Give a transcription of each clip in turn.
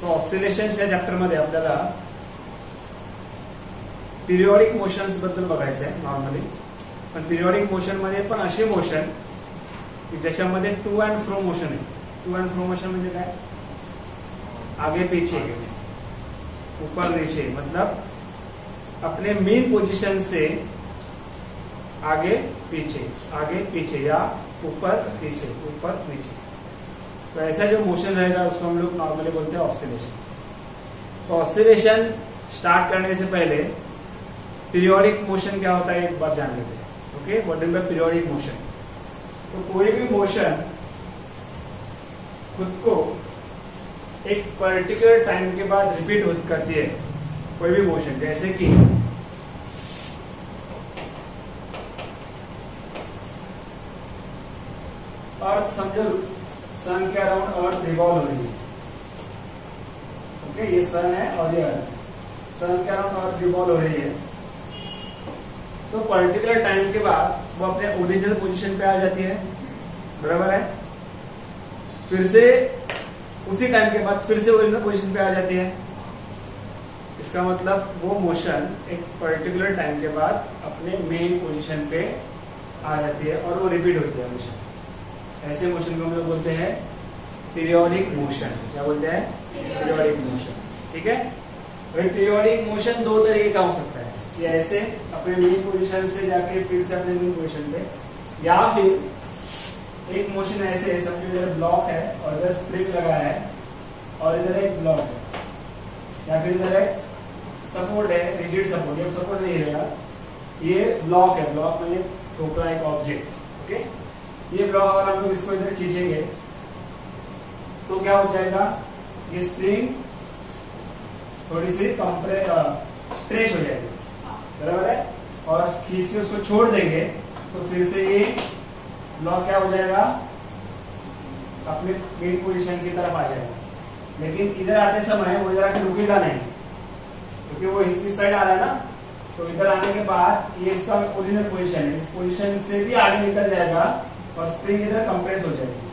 तो ऑसिलेशन या चॅप्टर मध्ये आपल्याला पिरियॉडिक मोशन्स बद्दल बघायचं आहे नॉर्मली. पण पिरियॉडिक मोशन मध्ये पण असे मोशन की ज्याच्यामध्ये टू अँड फ्रो मोशन आहे. टू अँड फ्रो मोशन म्हणजे काय? आगे पीछे, ऊपर नीचे, मतलब अपने मेन पोजीशन से आगे पीछे या ऊपर नीचे. तो ऐसा जो मोशन रहेगा उसको हम लोग नॉर्मली बोलते हैं ऑसिलेशन. तो ऑसिलेशन स्टार्ट करने से पहले पीरियोडिक मोशन क्या होता है एक बार जान लेते हैं. Okay, what is the periodic motion? तो कोई भी मोशन खुद को एक पर्टिकुलर टाइम के बाद रिपीट करती है. कोई भी मोशन, जैसे कि अर्थ, समझो सन के अराउंड अर्थ रिवॉल्व हो रही है. ओके, ये सन है और ये अर्थ. सन के अराउंड अर्थ रिवॉल्व हो रही है. तो पर्टिकुलर टाइम के बाद वो अपने ओरिजिनल पोजीशन पे आ जाती है. बराबर है. फिर से उसी टाइम के बाद फिर से ओरिजिनल पोजीशन पे आ जाती है. इसका मतलब वो मोशन एक पर्टिकुलर टाइम के बाद अपने मेन पोजीशन पे आ जाती है और वो रिपीट होती है हमेशा. ऐसे मोशन को हम लोग बोलते हैं पीरियोडिक मोशन. क्या बोलते हैं? Periodic motion. ठीक है. भाई पीरियोडिक मोशन दो तरीके का हो सकता है. कि ऐसे अपने मेन पोजीशन से जाके फिर से अपने मेन पोजीशन पे, या फिर एक मोशन ऐसे है, समझो इधर ब्लॉक है और इधर स्प्रिंग लगा है और इधर एक ब्लॉक है, या फिर इधर एक सपोर्ट है, रिजिड सपोर्ट. ये सपोर्ट नहीं रहेगा, ये ब्लॉक है. ब्लॉक में ये ठोकरा एक ऑब्जेक्ट. ओके, ये ब्लॉक अगर हम लोग इसको इधर खींचेंगे तो क्या हो जाएगा? ये स्प्रिंग थोड़ी सी स्ट्रेच हो जाएगी. बराबर है. और खींच के उसको छोड़ देंगे तो फिर से ये ब्लॉक क्या हो जाएगा? अपने मेन पोजीशन की तरफ आ जाएगा. लेकिन इधर आते समय वो इधर आके रुकेगा नहीं, क्योंकि वो इस साइड आ रहा है ना. तो इधर आने के बाद ये इसका ओरिजिनल पोजीशन है, इस पोजीशन से भी आगे निकल जाएगा और स्प्रिंग इधर कंप्रेस हो जाएगी.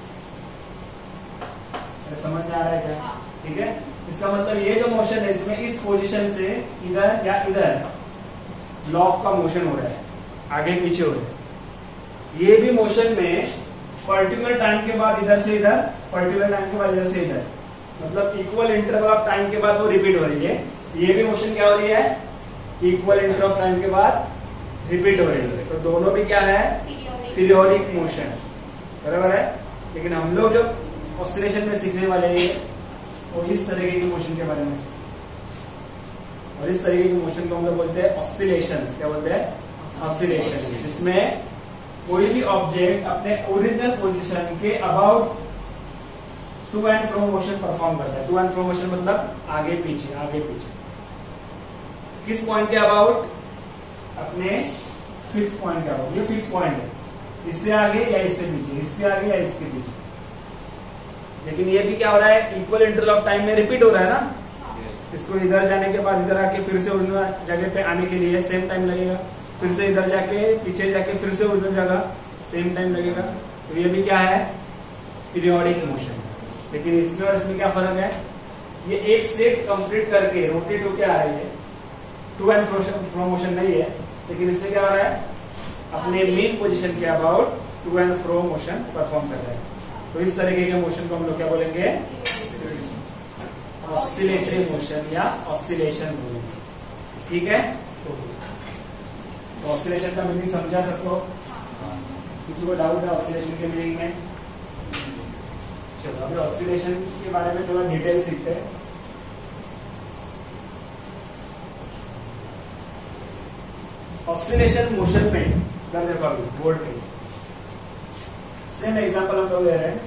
समझ में आ रहा है क्या? ठीक है. इसका मतलब ये जो मोशन है इसमें इस पोजीशन से इधर या इधर ब्लॉक का मोशन हो रहा है, आगे पीछे हो रहा है. ये भी मोशन में पर्टिकुलर टाइम के बाद इधर से इधर, पर्टिकुलर टाइम के बाद इधर से इधर, मतलब इक्वल इंटरवल ऑफ टाइम के बाद वो रिपीट हो रही है. ये भी मोशन क्या हो रही है? इक्वल इंटरवल ऑफ टाइम के बाद रिपीट हो रही है. तो दोनों भी क्या है? Periodic motion. बराबर है. लेकिन हम लोग जो ऑसिलेशन में सीखने वाले हैं वो इस तरीके के मोशन के बारे में सीखते हैं. और इस तरीके के मोशन को हम लोग बोलते हैं ऑसिलेशंस. क्या बोलते हैं? ऑसिलेशन. जिसमें कोई भी ऑब्जेक्ट अपने ओरिजिनल पोजीशन के about to and fro motion perform करता है. टू एंड फ्रो मोशन मतलब आगे पीछे, आगे पीछे. किस पॉइंट के अबाउट? अपने फिक्स पॉइंट के अबाउट. ये फिक्स पॉइंट है, इससे आगे या इससे पीछे, इससे आगे या इसके पीछे. लेकिन ये भी क्या हो रहा है? इक्वल इंटरवल ऑफ टाइम में रिपीट हो रहा है ना. इसको इधर जाने के बाद इधर आके फिर से ओरिजिनल जगह पे आने के लिए सेम टाइम लगेगा. फिर से इधर जाके पीछे जाके फिर से ओरिजिनल जगह, सेम टाइम लगेगा. तो ये भी क्या है? Periodic motion. लेकिन इसमें और इसमें क्या फर्क है? ये एक सेट कंप्लीट करके रोटेट होके आ रही है. टू एंड फ्रो मोशन नहीं है. लेकिन इसमें क्या हो रहा है? अपने मेन पोजीशन के about to and fro motion perform कर रहा है. तो इस तरीके के मोशन को हम लोग क्या बोलेंगे? ऑसिलेटरी मोशन या ऑसिलेशंस बोलेंगे. ठीक है. तो ऑसिलेशन का मीनिंग समझा सबको? किसी को डाउट है ऑसिलेशन के मीनिंग में? चलो अभी ऑसिलेशन के बारे में थोड़ा डिटेल सीखते हैं. ऑसिलेशन मोशन में इधर देखो, अभी बोर्ड पे सेम एग्जांपल हम लोग ले रहे हैं.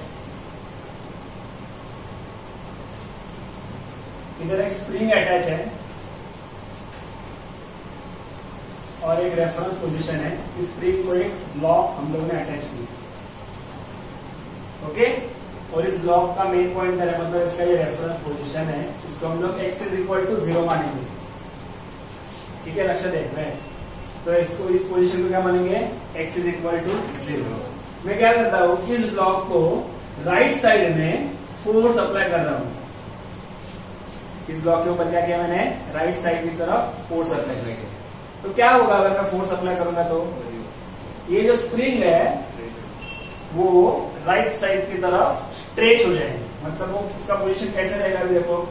इधर एक स्प्रिंग अटैच है और एक रेफरेंस पोजीशन है. इस स्प्रिंग को एक ब्लॉक हम लोगों ने अटैच किया. ओके. और इस ब्लॉक का मेन पॉइंट है, मतलब इसका ये रेफरेंस पोजीशन है, इसको हम लोग x इज इक्वल टू 0 मानेंगे. ठीक है, लक्ष्य देख रहे हैं. तो इसको इस पोजीशन को क्या मानेंगे? x is equal to 0. मैं क्या करता हूं? इस ब्लॉक को राइट साइड में फोर्स अप्लाई कर रहा हूं. इस ब्लॉक के ऊपर क्या किया मैंने, राइट साइड की तरफ फोर्स अप्लाई किया। तो क्या होगा अगर मैं फोर्स अप्लाई करूंगा तो ये जो स्प्रिंग है वो राइट साइड की तरफ स्ट्रेच हो जाएंगे, मतलब वो उसका पोजीशन कैसे रहेगा अभी देखो,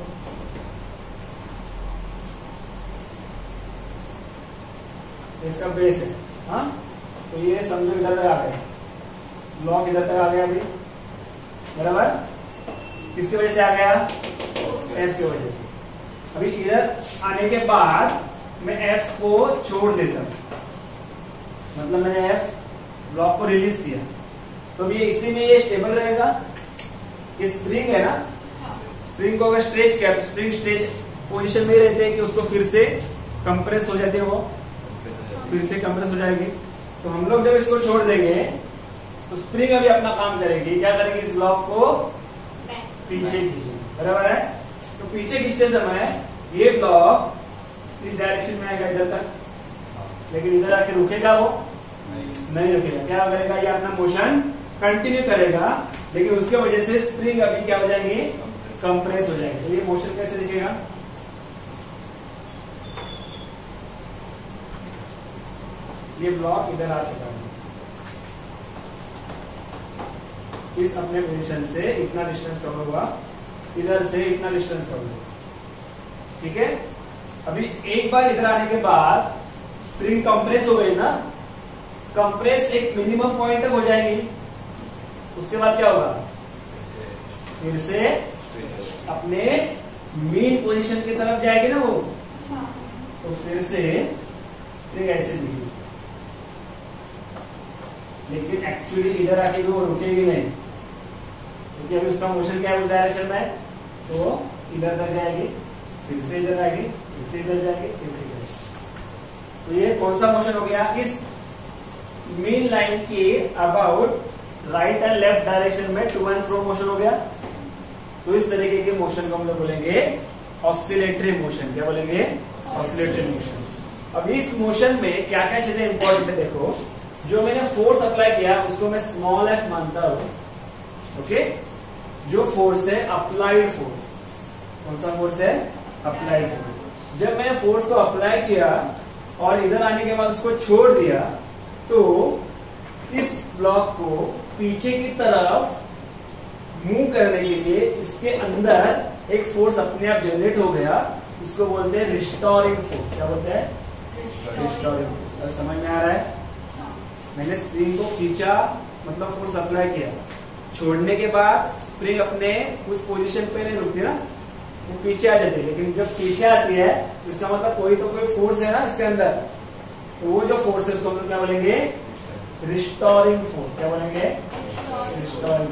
इसका बेस है, हाँ, तो ये समझो इधर तक आ गया, ब्लॉक इधर तक आ गया अभी, बराबर, किसकी वजह से आ गया, एफ की वजह से। अभी इधर आने के बाद मैं एफ को छोड़ देता हूं, मतलब मैंने एफ ब्लॉक को रिलीज किया, तो अभी इसी में ये स्टेबल रहेगा। ये स्प्रिंग है ना, स्प्रिंग को अगर स्ट्रेच किया तो स्प्रिंग स्ट्रेच पोजीशन में रहते हैं कि उसको फिर से कंप्रेस हो जाते हैं, वो फिर से कंप्रेस हो जाएगी। तो हम लोग जब इसको छोड़ देंगे तो स्प्रिंग अभी अपना काम करेगी, क्या करेगी, इस ब्लॉक को पीछे खींचेगी, बराबर है। तो पीछे खींचते समय ये ब्लॉक इस डायरेक्शन में आएगा इधर तक, लेकिन इधर आके रुकेगा वो नहीं रुकेगा, क्या करेगा, ये अपना मोशन कंटिन्यू करेगा, लेकिन उसके वजह से स्प्रिंग अभी क्या हो जाएंगे, कंप्रेस हो जाएंगे। तो ये मोशन कैसे दिखेगा, ये ब्लॉक इधर आ चुका है, इस अपने पोजीशन से इतना डिस्टेंस कवर हुआ, इधर से इतना डिस्टेंस कवर हुआ, ठीक है। अभी एक बार इधर आने के बाद स्प्रिंग कंप्रेस हो गई ना, कंप्रेस एक मिनिमम पॉइंट तक हो जाएगी, उसके बाद क्या होगा, फिर से अपने मेन पोजीशन की तरफ जाएगी ना वो, तो फिर से स्प्रिंग ऐसे दिखेगी, लेकिन एक्चुअली इधर आके वो रुकेगी नहीं, क्योंकि अभी उसका मोशन क्या है उस डायरेक्शन में, तो इधर तक जाएगी, फिर से इधर आएगी, फिर से इधर जाएगी, फिर से इधर। तो ये कौन सा मोशन हो गया, इस मेन लाइन के about right and left direction में टू एंड फ्रो मोशन हो गया। तो इस तरीके के मोशन को हम लोग बोलेंगे ऑसिलेटरी मोशन, क्या बोलेंगे, ऑसिलेटरी मोशन। अब इस मोशन में क्या क्या चीजें इंपॉर्टेंट है देखो, जो मैंने फोर्स अप्लाई किया उसको मैं स्मॉल एफ मानता हूं, ओके। जो फोर्स है अप्लाइड फोर्स, कौन सा फोर्स है, अप्लाइड फोर्स। जब मैंने फोर्स को अप्लाई किया और इधर आने के बाद उसको छोड़ दिया, तो इस ब्लॉक को पीछे की तरफ मूव करने के लिए इसके अंदर एक फोर्स अपने आप जनरेट हो गया, इसको बोलते हैं रिस्टोरिंग फोर्स। क्या बोलते हैं, रिस्टोरिंग फोर्स। समझ में आ रहा है, मैंने स्प्रिंग को खींचा मतलब फोर्स अप्लाई किया, छोड़ने के बाद स्प्रिंग अपने उस पोजीशन पे नहीं रुकती ना, वो पीछे आ जाती है, लेकिन जब पीछे आती है तो इसका मतलब कोई तो कोई फोर्स है ना इसके अंदर, तो वो जो फोर्स है उसको हम लोग क्या बोलेंगे, रिस्टोरिंग फोर्स। क्या बोलेंगे, रिस्टोरिंग।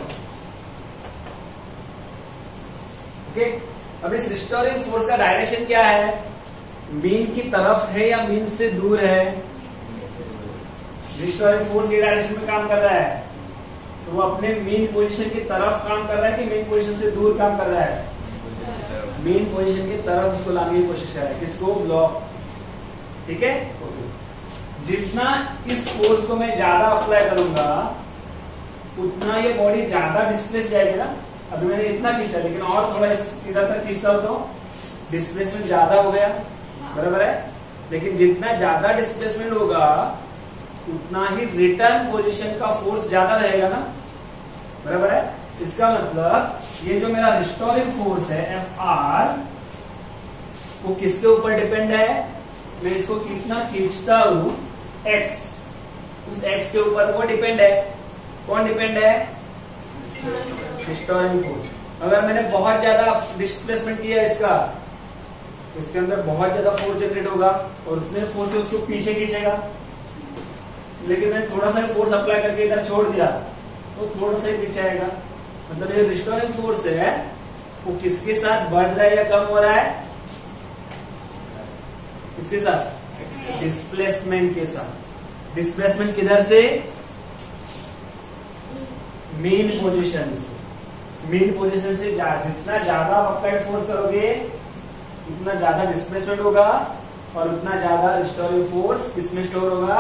ओके, अब इस रिस्टोरिंग फोर्स का डायरेक्शन क्या है, मीन की तरफ है या मीन से दूर है। रिस्टोरिंग फोर्स ये डायरेक्शन में काम कर रहा है, तो वो अपने मेन पोजीशन की तरफ काम कर रहा है कि मेन पोजीशन से दूर काम कर रहा है, मेन पोजीशन की तरफ उसको लाने की कोशिश कर रहा है, किसको, ब्लॉक। ठीक है, जितना इस फोर्स को मैं ज्यादा अप्लाई करूंगा उतना ये बॉडी ज्यादा डिस्प्लेस जाएगी ना। अभी मैंने इतना खींचा, लेकिन और थोड़ा इधर तक खींचता हूं तो डिस्प्लेसमेंट ज्यादा हो गया, बराबर है। लेकिन जितना ज्यादा डिस्प्लेसमेंट होगा उतना ही रिटर्न पोजीशन का फोर्स ज्यादा रहेगा ना, बराबर है। इसका मतलब ये जो मेरा रिस्टोरिंग फोर्स है एफ आर, वो किसके ऊपर डिपेंड है, मैं इसको कितना खींचता हूं, एक्स, उस एक्स के ऊपर वो डिपेंड है। कौन डिपेंड है, रिस्टोरिंग फोर्स। अगर मैंने बहुत ज्यादा डिस्प्लेसमेंट किया इसका, इसके अंदर बहुत ज्यादा फोर्स जनरेट होगा और उतने फोर्स से उसको पीछे खींचेगा। लेकिन मैंने थोड़ा सा फोर्स अप्लाई करके इधर छोड़ दिया तो थोड़ा सा ही पीछे आएगा। मतलब ये रिस्टोरिंग फोर्स है, वो किसके साथ बढ़ रहा है या कम हो रहा है, किसके साथ, डिस्प्लेसमेंट के साथ। डिस्प्लेसमेंट किधर से, मेन पोजीशन से। मेन पोजीशन से जितना ज्यादा अप्लाइड फोर्स करोगे उतना ज्यादा डिस्प्लेसमेंट होगा और उतना ज्यादा रिस्टोरिंग फोर्स किसमें स्टोर होगा,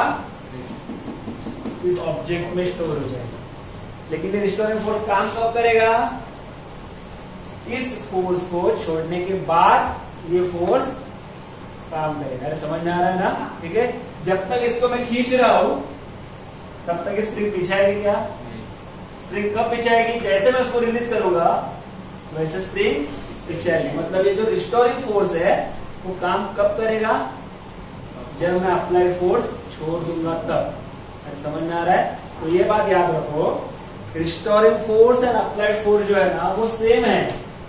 इस ऑब्जेक्ट में स्टोर हो जाएगा। लेकिन ये रिस्टोरिंग फोर्स काम कब करेगा, इस फोर्स को छोड़ने के बाद ये फोर्स काम करेगा। अरे समझ में आ रहा है ना? ठीक है, जब तक इसको मैं खींच रहा हूं तब तक स्प्रिंग पीछे आएगी क्या? स्प्रिंग कब पीछे आएगी? जैसे मैं उसको रिलीज करूंगा वैसे स्प्रिंग पीछे आएगी। मतलब ये जो रिस्टोरिंग फोर्स है वो काम कब करेगा? जब मैं अप्लाइड फोर्स छोड़ दूंगा तब। अरे समझ में आ रहा है? तो ये बात याद रखो, restoring force and applied force जो है ना वो सेम है।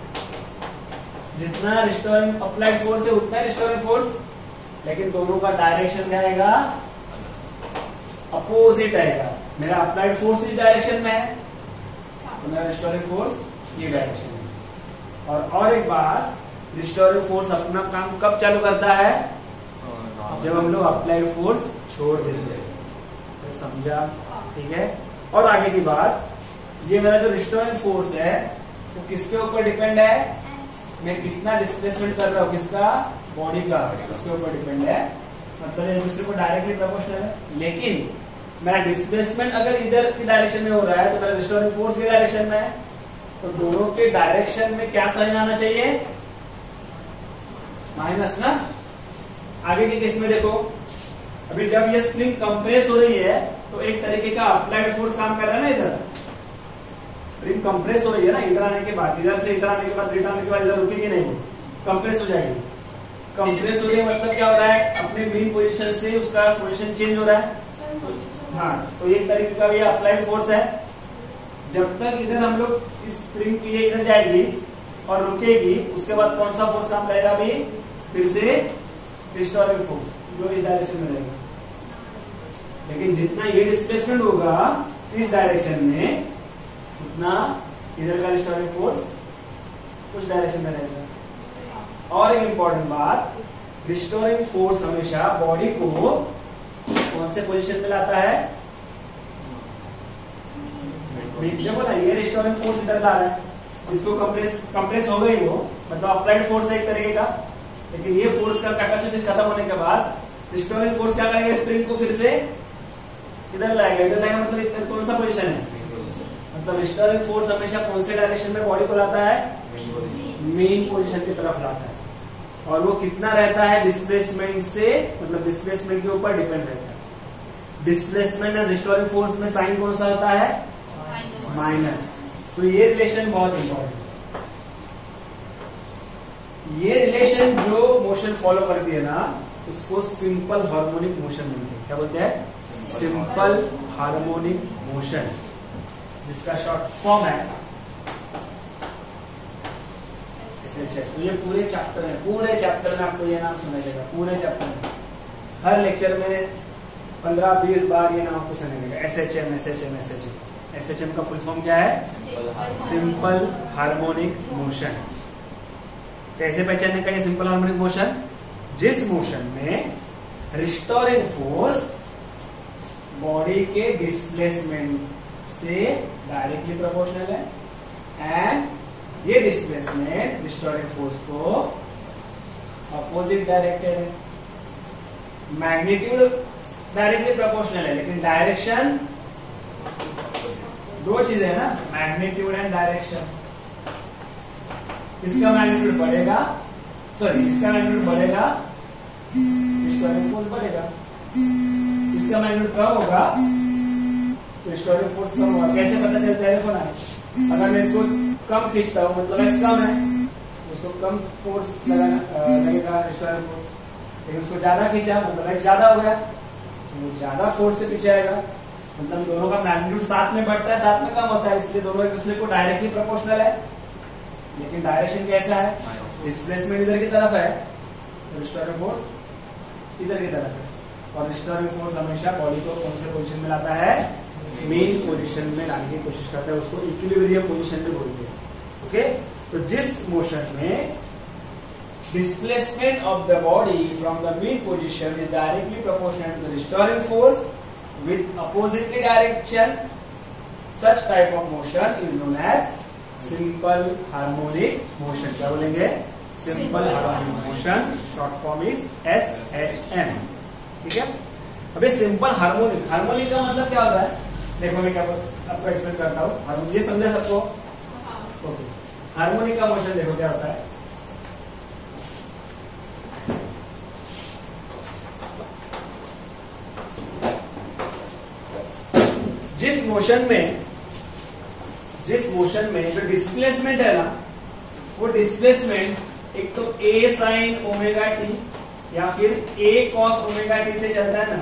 जितना रिस्टोरिंग अप्लाइड फोर्स है उतना रिस्टोरिंग फोर्स, लेकिन दोनों का डायरेक्शन क्या आएगा? अपोजिट आएगा। मेरा अप्लाइड फोर्स इस डायरेक्शन में है तो मेरा रिस्टोरिंग फोर्स ये डायरेक्शन में। और एक बात, रिस्टोरिंग फोर्स अपना काम कब चालू करता है? जब हम लोग अप्लाइड फोर्स छोड़ देते हैं। तो समझा? ठीक है। और आगे की बात, ये मेरा जो रिस्टोरिंग फोर्स है वो किसके ऊपर डिपेंड है? मैं कितना डिस्प्लेसमेंट कर रहा हूँ, किसका? बॉडी का, इसके ऊपर डिपेंड है। मतलब एक दूसरे को डायरेक्टली प्रोपोर्शनल है। लेकिन मेरा डिस्प्लेसमेंट अगर इधर की डायरेक्शन में हो रहा है तो मेरा रिस्टोरिंग फोर्स की डायरेक्शन में है, तो दोनों के डायरेक्शन में क्या साइन आना चाहिए? माइनस ना। आगे के केस में देखो, अभी जब ये स्प्रिंग कंप्रेस हो रही है तो एक तरीके का अप्लाइड फोर्स काम कर रहा है ना। इधर स्प्रिंग कंप्रेस हो रही है ना, इधर आने के बाद, इधर से इधर आने के बाद, रिटर्न आने के बाद इधर रुकेगी नहीं, वो कंप्रेस हो जाएगी। कंप्रेस हो रही है मतलब क्या हो रहा है? अपने मेन पोजीशन से उसका पोजीशन चेंज हो रहा है। हाँ, तो एक तरीके का ये अप्लाइड फोर्स है। जब तक इधर हम लोग इस स्प्रिंग की इधर जाएगी और रुकेगी, उसके बाद कौन सा फोर्स काम करेगा? अभी फिर से रिस्टोरिंग फोर्स जो इस डायरेक्शन में रहेगा। लेकिन जितना ये डिस्प्लेसमेंट होगा इस डायरेक्शन में, उतना इधर का रिस्टोरिंग फोर्स उस डायरेक्शन में रहेगा। और एक इंपॉर्टेंट बात, रिस्टोरिंग फोर्स हमेशा बॉडी को कौन से पोजीशन में लाता है? देखो ना, ये रिस्टोरिंग फोर्स इधर ला रहा है, इसको कंप्रेस हो गई वो, मतलब अप्लाइड फोर्स है एक तरीके का। लेकिन ये फोर्स का कैपेसिटी खत्म होने के बाद रिस्टोरिंग फोर्स क्या करेगा? स्प्रिंग को फिर से इधर लाएगा। इधर लाएगा मतलब इधर कौन सा पोजीशन है? मतलब रिस्टोरिंग फोर्स हमेशा कौन से डायरेक्शन में बॉडी को लाता है? मेन पोजीशन की तरफ लाता है। और वो कितना रहता है? डिस्प्लेसमेंट से, मतलब डिस्प्लेसमेंट के ऊपर डिपेंड रहता है। डिस्प्लेसमेंट एंड रिस्टोरिंग फोर्स में साइन कौन सा होता है? माइनस। तो ये रिलेशन बहुत इंपॉर्टेंट है। ये रिलेशन जो मोशन फॉलो करती है ना, उसको सिंपल हार्मोनिक मोशन बोलते हैं। क्या बोलते हैं? सिंपल हार्मोनिक मोशन, जिसका शॉर्ट फॉर्म है SHS। तो ये पूरे चैप्टर में आपको ये नाम सुनाई देगा। पूरे चैप्टर में हर लेक्चर में 15-20 बार ये नाम आपको सुनाई देगा। SHM का फुल फॉर्म क्या है? Simple harmonic motion. कैसे पहचानने का ये सिंपल हार्मोनिक मोशन? जिस मोशन में रिस्टोरिंग फोर्स बॉडी के डिस्प्लेसमेंट से डायरेक्टली प्रोपोर्शनल है एंड ये डिस्प्लेसमेंट रिस्टोरिंग फोर्स को अपोजिट डायरेक्टेड है। मैग्नीट्यूड डायरेक्टली प्रोपोर्शनल है, लेकिन डायरेक्शन दो चीजें है ना, मैग्नीट्यूड एंड डायरेक्शन। इसका मैग्नीट्यूड बढ़ेगा, इसका मैग्नीट्यूड बढ़ेगा, रिस्टोरिंग फोर्स बढ़ेगा। इसका मैग्नीट्यूड कम होगा तो रिस्टोरिंग फोर्स कम होगा। कैसे पता चलता है? देखो ना, अगर मैं इसको कम खींचता हूँ मतलब एक्स कम है, उसको कम फोर्स लगेगा रिस्टोरिंग फोर्स। लेकिन उसको ज्यादा खींचा मतलब एक्स ज्यादा हो गया, तो वो ज्यादा फोर्स से पीछे आएगा। मतलब दोनों का मैग्नीट्यूड साथ में बढ़ता है, साथ में कम होता है, इसलिए दोनों एक दूसरे को डायरेक्टली प्रोपोर्शनल है। लेकिन डायरेक्शन कैसा है? डिस्प्लेसमेंट इधर की तरफ है, तो रिस्टोरिंग फोर्स इधर की तरफ है। और रिस्टोरिंग फोर्स हमेशा बॉडी को कौन से पोजीशन में लाता है? मेन पोजीशन में लाने की कोशिश करता है। उसको इक्विलिब्रियम पोजीशन में बोलते हैं। ओके, तो जिस मोशन में displacement of the body from the mean position is directly proportional to the restoring force with oppositely direction, such type of motion is known as simple harmonic motion। क्या बोलेंगे? simple harmonic motion, short form is SHM। ठीक है। अबे simple harmonic, harmonic का मतलब क्या होता है? देखो मैं क्या आपको एक्सप्लेन करता हूँ। ये समझे सबको? ओके, हार्मोनिक का मोशन देखो क्या होता है। जिस मोशन में जो डिस्प्लेसमेंट है ना, वो डिस्प्लेसमेंट एक तो ए साइन ओमेगा टी या फिर ए कॉस ओमेगा टी से चलता है ना।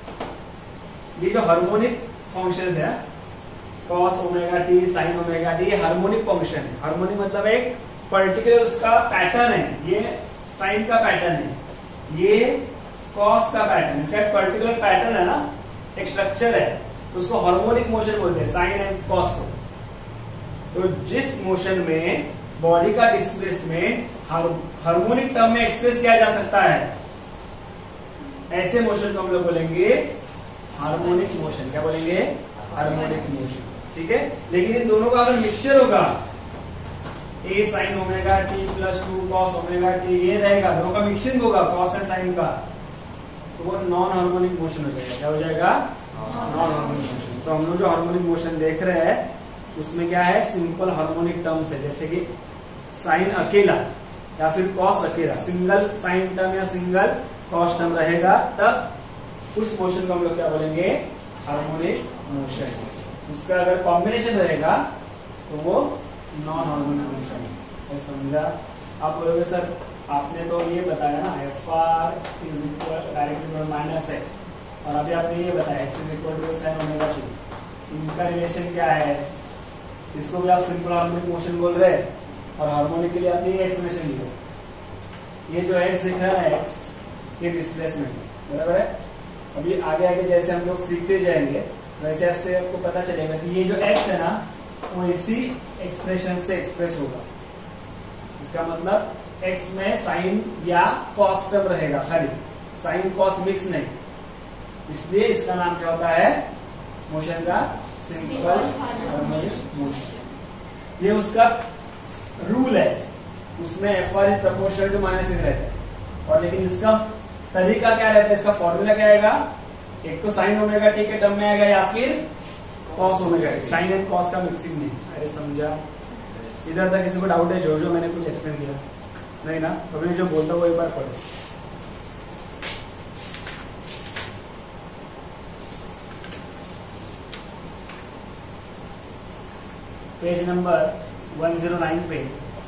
ये जो हार्मोनिक फंक्शंस है, cos omega t, sine omega t, ये हार्मोनिक फंक्शन है। हार्मोनिक मतलब एक पर्टिकुलर उसका पैटर्न है। ये साइन का पैटर्न है, ये कॉस का पैटर्न, इसका एक पर्टिकुलर पैटर्न है ना, एक स्ट्रक्चर है, तो उसको हार्मोनिक मोशन बोलते हैं, साइन एंड कॉस को। तो जिस मोशन में बॉडी का डिस्प्लेसमेंट हार्मोनिक टर्म में एक्सप्रेस किया जा सकता है, ऐसे मोशन को हम लोग बोलेंगे हार्मोनिक मोशन। क्या बोलेंगे? Harmonic motion. ठीक है। लेकिन इन दोनों का अगर मिक्सचर होगा, A sine omega t plus 2 cos omega t, ये रहेगा, दोनों का मिक्सिंग होगा कॉस एंड साइन का, तो वो नॉन हार्मोनिक मोशन हो जाएगा। क्या हो जाएगा? Non harmonic motion. तो हम लोग जो हार्मोनिक मोशन देख रहे हैं उसमें क्या है, सिंपल हार्मोनिक टर्म्स है, जैसे कि साइन अकेला या फिर कॉस अकेला, सिंगल साइन टर्म या सिंगल कॉस टर्म रहेगा, तब उस मोशन को हम लोग क्या बोलेंगे? Harmonic motion. उसका अगर कॉम्बिनेशन रहेगा तो वो नॉन हार्मोनिक मोशन है। समझा? आप बोलोगे सर आपने तो ये बताया ना, F R is equal directly minus x, और अभी आपने ये बताया x is equal to sine omega t, इनका रिलेशन क्या है? इसको भी आप सिंपल हार्मोनिक मोशन बोल रहे हैं, और हार्मोनिक के लिए आपने ये एक्सप्रेशन लिया। ये जो एक्स दिख रहा है, एक्स, ये डिस्प्लेसमेंट है, बराबर है। अभी आगे आगे जैसे हम लोग सीखते जाएंगे वैसे आपसे आपको पता चलेगा कि ये जो एक्स है ना, वो इसी एक्सप्रेशन से एक्सप्रेस होगा। इसका मतलब एक्स में साइन या कॉस टर्म रहेगा, खाली साइन कॉस मिक्स नहीं, इसलिए इसका नाम क्या होता है मोशन का? Simple harmonic motion. ये उसका रूल है, उसमें F R is proportional to minus रहता है। और लेकिन इसका तरीका क्या रहता है, इसका फॉर्मूला क्या आएगा? एक तो साइन ओमेगा टी के टर्म में आएगा या फिर cos omega t, sine and cos का मिक्सिंग नहीं। अरे समझा? इधर तक किसी को डाउट है? जो मैंने कुछ एक्सप्लेन किया नहीं ना, तो मैं जो बोलता हूँ वो एक बार पढ़ो। पेज नंबर 109 पे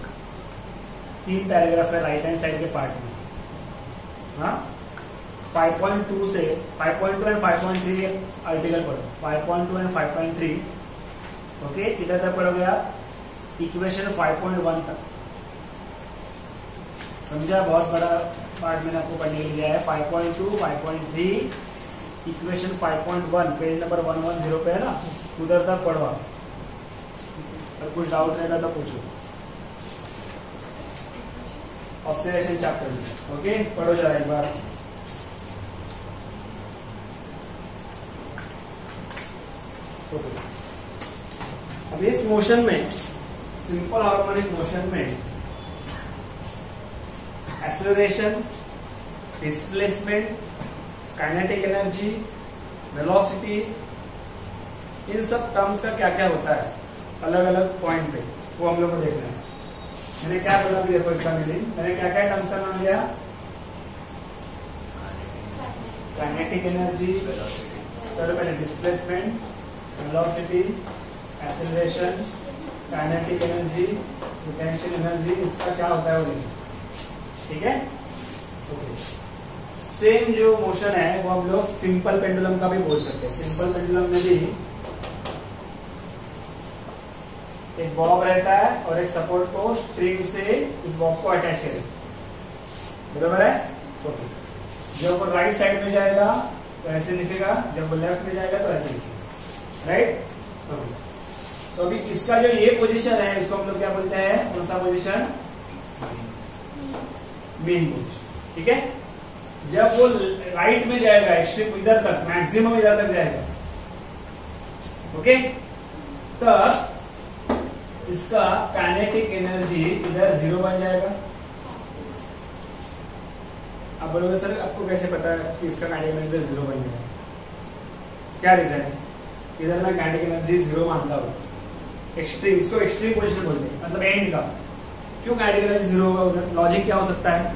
3 पैराग्राफ है राइट हैंड साइड के पार्ट में। हाँ, 5.2 से 5.2 एंड 5.3 आर्टिकल पढ़ो। 5.2 एंड 5.3 ओके, किधर तक पढ़ोगे आप? इक्वेशन 5.1 तक। समझा? बहुत बड़ा पार्ट मैंने आपको पढ़ने के लिए दिया है। 5.2, 5.3, इक्वेशन 5.1 पेज नंबर 110 पे है ना, उधर तक पढ़ो आप। अगर कुछ डाउट रहेगा तो पूछो। ऑसिलेशन चैप्टर में, ओके, पढ़ो जरा एक बार। अब इस मोशन में, सिंपल हार्मोनिक मोशन में, acceleration, displacement, kinetic energy, velocity, इन सब टर्म्स का क्या क्या होता है अलग अलग पॉइंट पे, वो हम लोग को देखना है। मैंने क्या बोला अभी देखो इसका मीनिंग, मैंने क्या क्या टर्म्स का नाम लिया? काइनेटिक एनर्जी, चलो पहले displacement, velocity, acceleration, kinetic energy, potential energy, इसका क्या होता है वो देखिए। ठीक है, ओके। सेम जो मोशन है वो हम लोग सिंपल पेंडुलम का भी बोल सकते हैं। सिंपल पेंडुलम में भी एक बॉब रहता है और एक सपोर्ट को स्ट्रिंग से उस बॉब को अटैच करें, बराबर है। ओके, जब वो राइट साइड में जाएगा तो ऐसे लिखेगा, जब वो लेफ्ट में जाएगा तो ऐसे लिखेगा, राइट। तो अभी इसका जो ये पोजीशन है इसको हम लोग क्या बोलते हैं? कौन सा पोजीशन? Main position. ठीक है, जब वो राइट में जाएगा, एक्सट्रीम इधर तक, मैक्सिमम इधर तक जाएगा, ओके, तब इसका काइनेटिक एनर्जी इधर 0 बन जाएगा। आप बोलोगे सर आपको कैसे पता है कि इसका काइनेटिक एनर्जी 0 बन जाएगा? क्या रीजन है? इधर मैं काइनेटिक एनर्जी 0 मानता हूं, एक्सट्रीम, इसको एक्सट्रीम पोजीशन बोलते हैं, मतलब एंड का। क्यों काइनेटिक एनर्जी जीरो होगा उधर? लॉजिक क्या हो सकता है?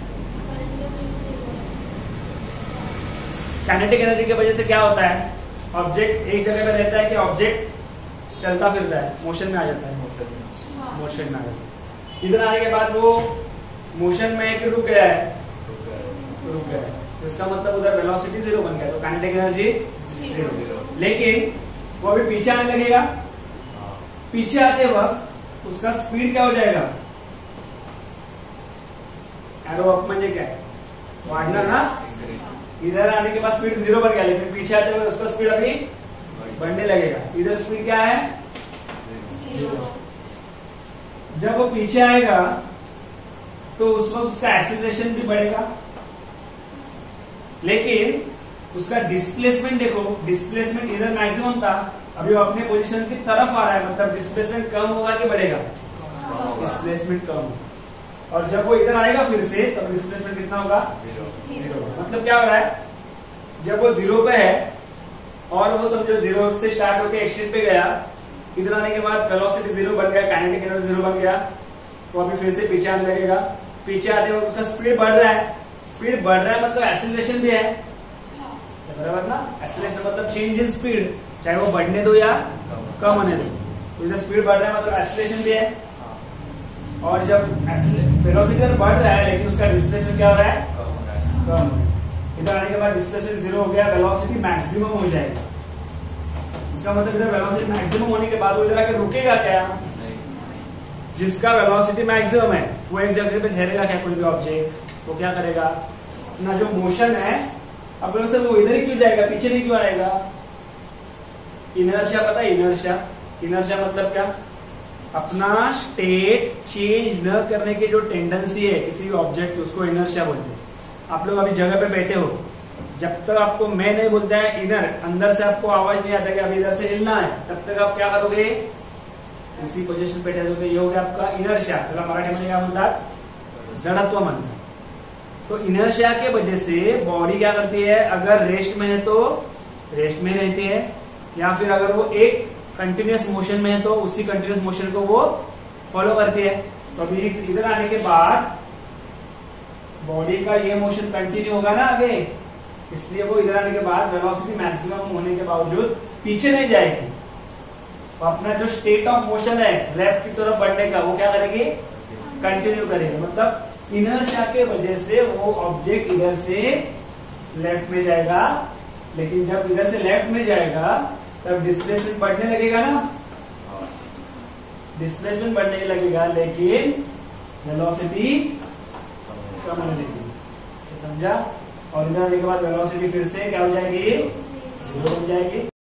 काइनेटिक एनर्जी की वजह से क्या होता है, ऑब्जेक्ट एक जगह पे रहता है कि ऑब्जेक्ट चलता फिरता है, मोशन में आ जाता है, मोशन में आ जाता है। इधर आने के बाद वो मोशन में है कि रुक गया है? रुक गया है। इसका मतलब उधर वेलोसिटी जीरो बन गया, तो काइनेटिक एनर्जी जीरो। लेकिन वो अभी पीछे आने लगेगा, पीछे आते वक्त उसका स्पीड क्या हो जाएगा? एरो अप म्हणजे काय? वाढणार ना। इधर आने के बाद स्पीड जीरो बन गया, लेकिन पीछे आते वक्त उसका स्पीड अभी बढ़ने लगेगा। इधर स्पीड क्या है? जीरो। जब वो पीछे आएगा तो उस वक्त उसका एक्सीलरेशन भी बढ़ेगा, लेकिन उसका डिस्प्लेसमेंट देखो, डिस्प्लेसमेंट इधर मैक्सिमम था, अभी वो अपने पोजीशन की तरफ आ रहा है, मतलब डिस्प्लेसमेंट कम होगा कि बढ़ेगा? डिस्प्लेसमेंट कम होगा। और जब वो इधर आएगा फिर से, तब डिस्प्लेसमेंट कितना होगा? जीरो। मतलब क्या हो रहा है, जब वो जीरो पे है और वो समझो जीरो से स्टार्ट होकर एक्सट्रीम पे गया, इधर आने के बाद वेलोसिटी जीरो बन गया, काइनेटिक एनर्जी जीरो बन गया, वो अभी फिर से पीछे आने लगेगा। पीछे आते वक्त उसका स्पीड बढ़ रहा है, स्पीड बढ़ रहा है मतलब एक्सीलरेशन भी है, बराबर ना। एक्सीलरेशन मतलब चेंज इन स्पीड, चाहे वो बढ़ने दो या कम होने दो, तो इधर स्पीड बढ़ रहा है मतलब एक्सीलरेशन भी है। और जब वेलोसिटी बढ़ रहा है लेकिन उसका डिस्प्लेसमेंट क्या हो रहा है? कम। इधर आने के बाद डिस्प्लेसमेंट जीरो हो गया, वेलोसिटी मैक्सिमम हो जाएगी। इसका मतलब इधर वेलोसिटी मैक्सिमम होने के बाद वो इधर आके रुकेगा क्या? जिसका वेलोसिटी मैक्सिमम है वो एक जगह पे ठहरेगा क्या? कोई भी ऑब्जेक्ट, वो क्या करेगा? अपना जो मोशन है, अब वो इधर ही क्यों जाएगा, पीछे नहीं क्यों आएगा? इनर्शिया पता है? इनर्शिया, इनर्शिया मतलब क्या? अपना स्टेट चेंज न करने की जो टेंडेंसी है किसी भी ऑब्जेक्ट की, उसको इनर्शिया बोलते हैं। आप लोग अभी जगह पे बैठे हो, जब तक आपको मैं नहीं बोलता है इनर, अंदर से आपको आवाज नहीं आता कि अभी इधर से हिलना है, तब तक आप क्या करोगे? उसी पोजीशन पे ठहरोगे। ये हो गया आपका इनर्शिया, मतलब मराठी में क्या बोलतात? जड़त्व म्हणतात। तो इनर्शिया के वजह से बॉडी क्या करती है, अगर रेस्ट में है तो रेस्ट में रहती है, या फिर अगर वो एक कंटिन्यूअस मोशन में है तो उसी कंटिन्यूअस मोशन को वो फॉलो करती है। तो अभी इधर आने के बाद बॉडी का ये मोशन कंटिन्यू होगा ना आगे, इसलिए वो इधर आने के बाद वेलोसिटी मैक्सिमम होने के बावजूद पीछे नहीं जाएगी, तो अपना जो स्टेट ऑफ मोशन है लेफ्ट की तरफ बढ़ने का, वो क्या करेगी? कंटिन्यू करेगी। मतलब इनर्शिया के वजह से वो ऑब्जेक्ट इधर से लेफ्ट में जाएगा, लेकिन जब इधर से लेफ्ट में जाएगा तब डिस्प्लेसमेंट बढ़ने लगेगा ना, डिस्प्लेसमेंट बढ़ने लगेगा, लेकिन वेलोसिटी कम होने लगेगी। समझा? और इधर आने के बाद वेलोसिटी फिर से क्या हो जाएगी? जीरो हो जाएगी।